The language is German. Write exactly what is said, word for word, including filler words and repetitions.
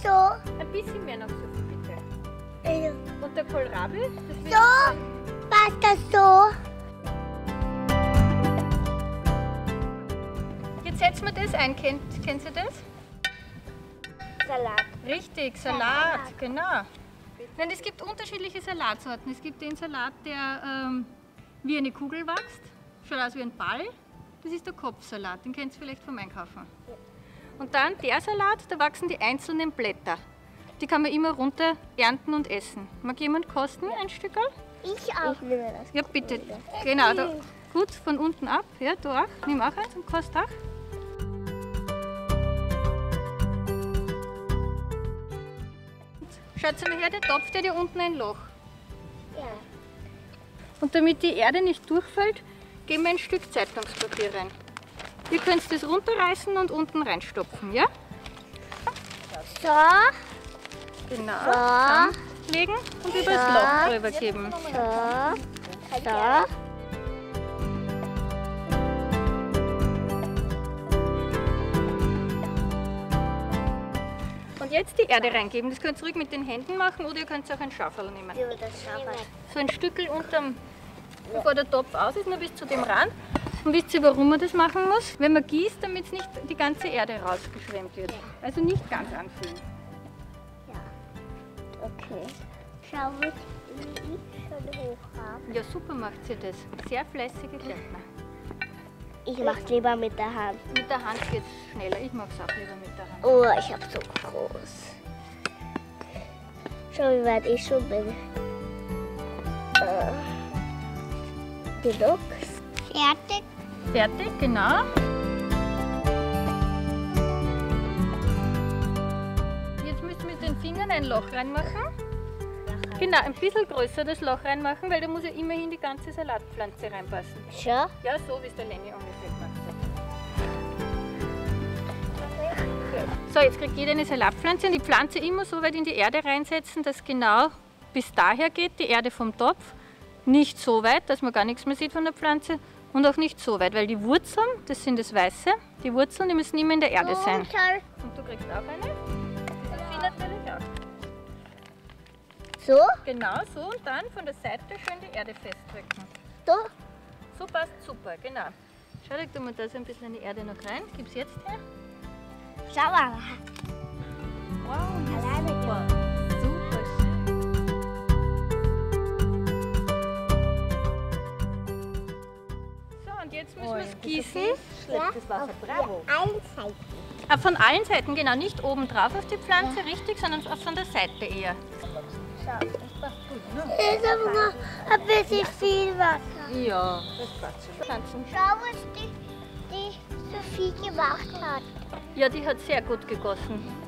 so. Ein bisschen mehr noch so viel, bitte. Ja. Und der Kohlrabi? Das wird So, passt das so? Jetzt setzen wir das ein. Kennt, kennst du das? Salat. Richtig, Salat, Salat. Genau. Nein, es gibt unterschiedliche Salatsorten. Es gibt den Salat, der ähm, wie eine Kugel wächst. Schaut aus wie ein Ball. Das ist der Kopfsalat, den kennst du vielleicht vom Einkaufen. Ja. Und dann der Salat, da wachsen die einzelnen Blätter. Die kann man immer runter ernten und essen. Mag jemand kosten, ein Stück? Ich auch. Ich nehme das. Ja, bitte. Genau, da, gut, von unten ab. Ja, du auch. Nimm auch eins und kost auch. Schaut mal her, der Topf, der hat ja unten ein Loch. Ja. Und damit die Erde nicht durchfällt, geben wir ein Stück Zeitungspapier rein. Ihr könnt das runterreißen und unten reinstopfen, ja? So. Genau. So. Zusammenlegen und über das Loch drüber geben. So. So. Und jetzt die Erde reingeben. Das könnt ihr ruhig mit den Händen machen oder ihr könnt auch ein Schaufel nehmen. Ja, das Schaufel. So ein Stückel unterm, bevor der Topf aus ist, nur bis zu dem Rand. Und wisst ihr, warum man das machen muss? Wenn man gießt, damit nicht die ganze Erde rausgeschwemmt wird. Also nicht ganz anfüllen. Ja. Okay. Schau, wie ich schon hoch habe. Ja, super macht sie das. Sehr fleißige Gärtner. Ich mach's lieber mit der Hand. Mit der Hand geht's schneller. Ich mag's auch lieber mit der Hand. Oh, ich hab so groß. Schau, wie weit ich schon bin. Äh. Genug. Fertig. Fertig, genau. Jetzt müssen wir mit den Fingern ein Loch reinmachen. Genau, ein bisschen größer das Loch reinmachen, weil da muss ja immerhin die ganze Salatpflanze reinpassen. Schon? Ja, so wie es der Lenny ungefähr gemacht hat. So, jetzt kriegt jeder eine Salatpflanze und die Pflanze immer so weit in die Erde reinsetzen, dass genau bis daher geht, die Erde vom Topf. Nicht so weit, dass man gar nichts mehr sieht von der Pflanze und auch nicht so weit, weil die Wurzeln, das sind das Weiße, die Wurzeln, die müssen immer in der Erde sein. Und du kriegst auch eine? Und sie natürlich auch. So? Genau so und dann von der Seite schön die Erde festdrücken. So? So passt super, genau. Schau, leg mal da so ein bisschen in die Erde noch rein. Gib's jetzt her. Schau mal. Wow, Alleine super. Super schön. So, und jetzt müssen wir es gießen. Ja, das Wasser, bravo. Allen Seiten. Ah, von allen Seiten, genau. Nicht oben drauf auf die Pflanze, ja. Richtig, sondern von der Seite eher. So, das passt gut, ne? Ist aber noch ein bisschen viel Wasser. Ja, das passt schon. Pflanzen. Schau, was die, die Sophie gemacht hat. Ja, die hat sehr gut gegossen.